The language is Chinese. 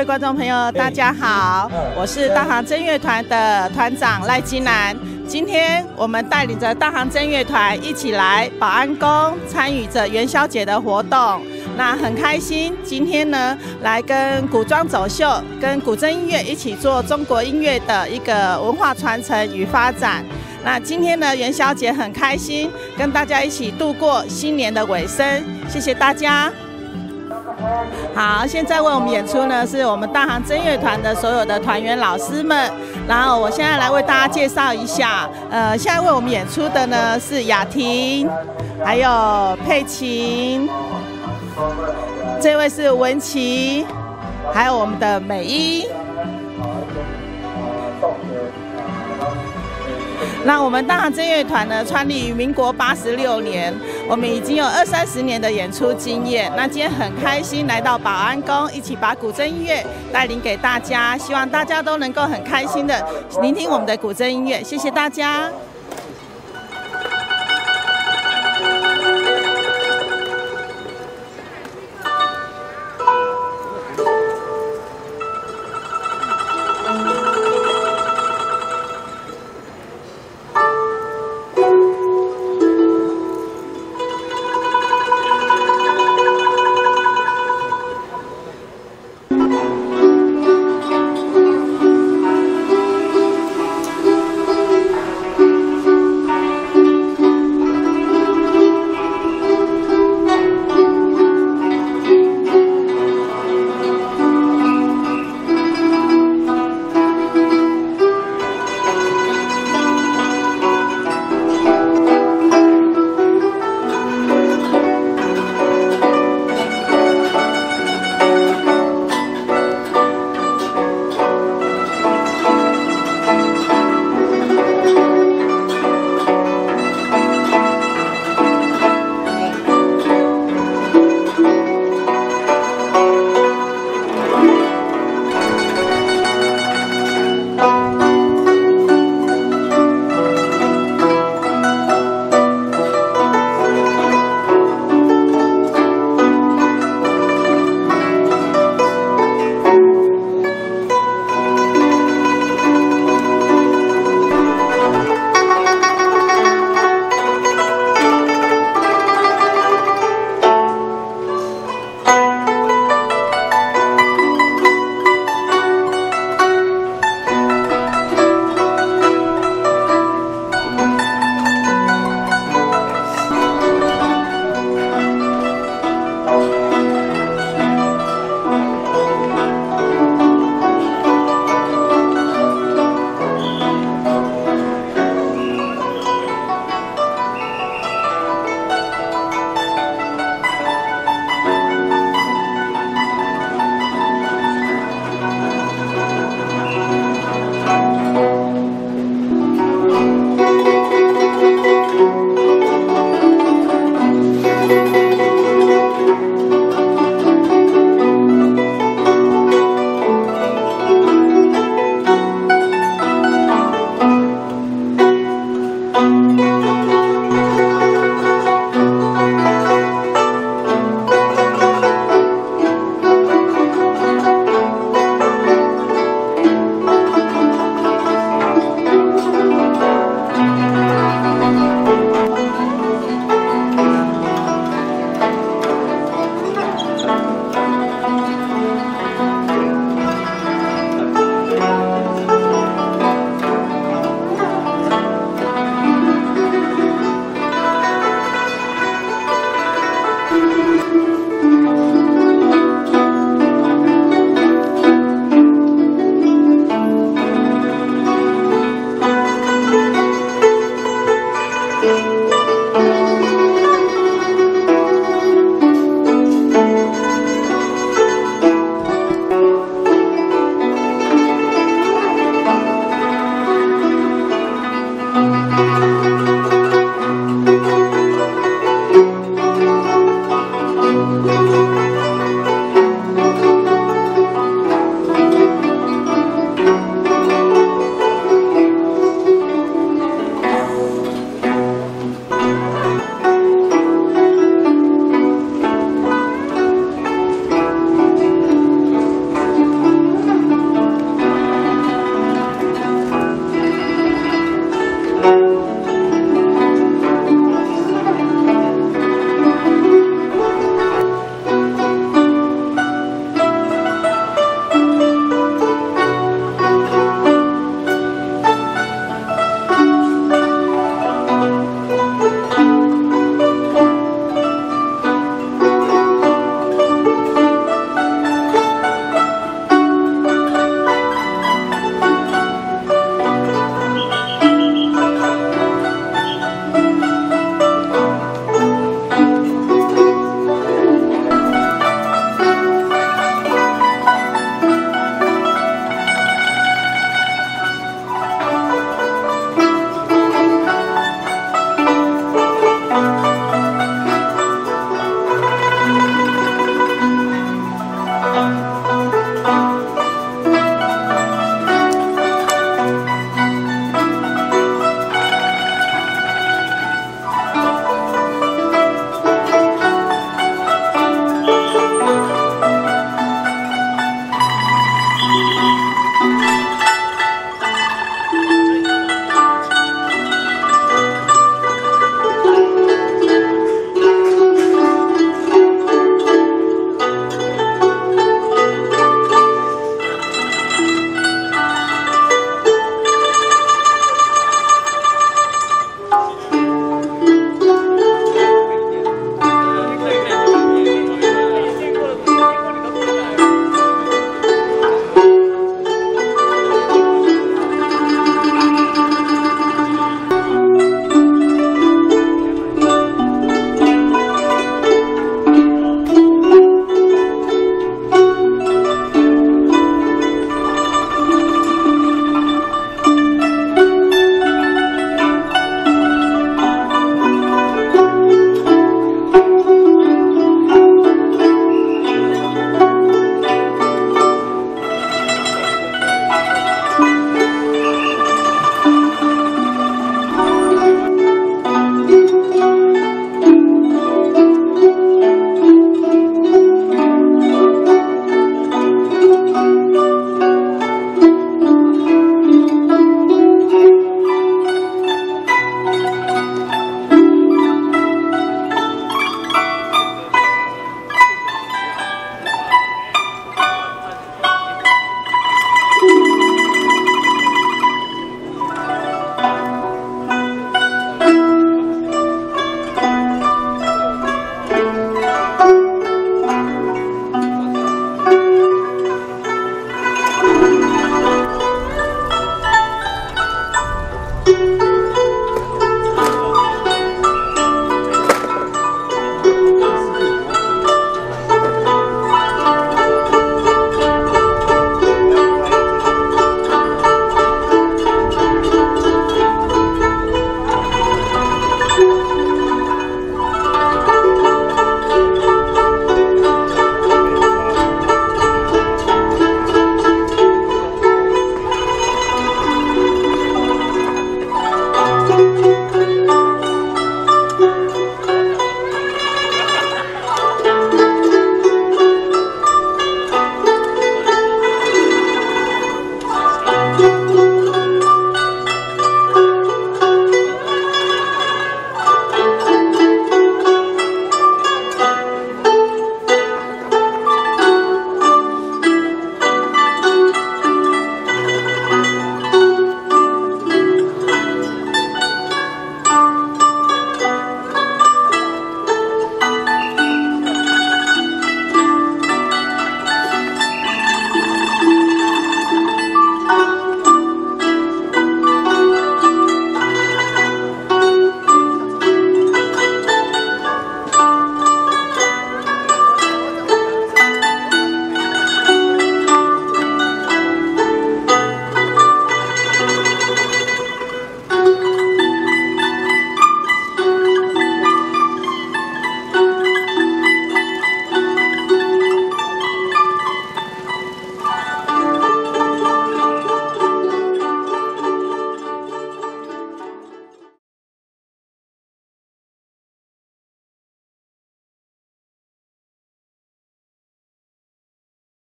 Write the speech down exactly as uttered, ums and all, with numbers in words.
位观众朋友，大家好，我是大航真乐团的团长赖金兰。今天我们带领着大航真乐团一起来保安宫参与着元宵节的活动，那很开心。今天呢，来跟古装走秀、跟古筝音乐一起做中国音乐的一个文化传承与发展。那今天呢，元宵节很开心，跟大家一起度过新年的尾声，谢谢大家。好，现在为我们演出呢，是我们大航真乐团的所有的团员老师们。然后我现在来为大家介绍一下，呃，现在为我们演出的呢是雅婷，还有佩琴，这位是文琪，还有我们的美一。那我们大航真乐团呢，创立于民国八十六年，我们已经有二三十年的演出经验。那今天很开心来到保安宫，一起把古筝音乐带领给大家，希望大家都能够很开心的聆听我们的古筝音乐。谢谢大家。